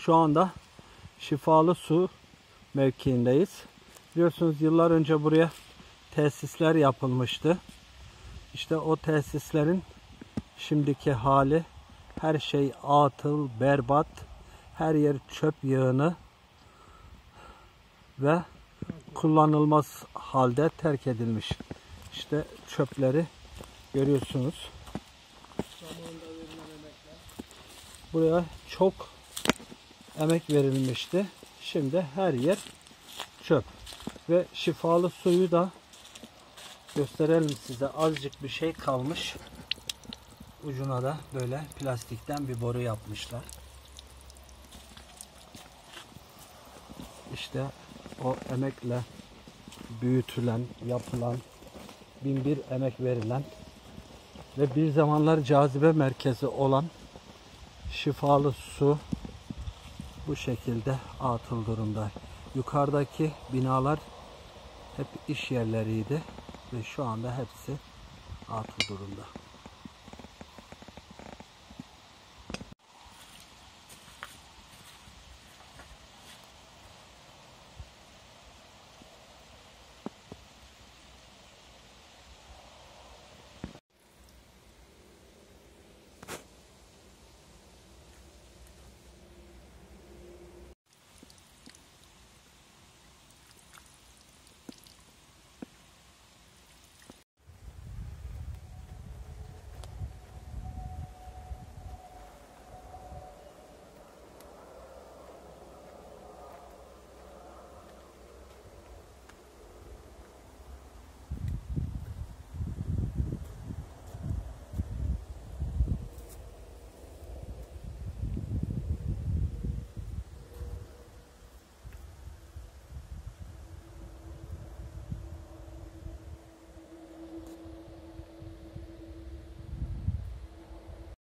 Şu anda Şifalı Su mevkiindeyiz. Biliyorsunuz yıllar önce buraya tesisler yapılmıştı. İşte o tesislerin şimdiki hali, her şey atıl, berbat, her yer çöp yığını ve kullanılmaz halde terk edilmiş. İşte çöpleri görüyorsunuz. Buraya çok emek verilmişti. Şimdi her yer çöp. Ve şifalı suyu da gösterelim size. Azıcık bir şey kalmış. Ucuna da böyle plastikten bir boru yapmışlar. İşte o emekle büyütülen, yapılan, bin bir emek verilen ve bir zamanlar cazibe merkezi olan şifalı su bu şekilde atıl durumda. Yukarıdaki binalar hep iş yerleriydi ve şu anda hepsi atıl durumda.